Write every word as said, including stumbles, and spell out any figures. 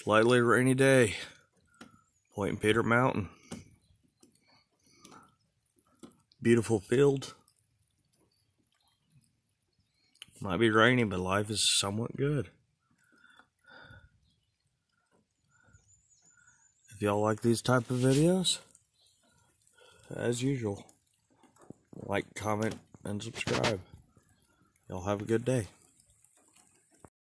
Slightly rainy day. Point Peter Mountain. Beautiful field. Might be rainy, but life is somewhat good. If y'all like these type of videos, as usual, like, comment, and subscribe. Y'all have a good day.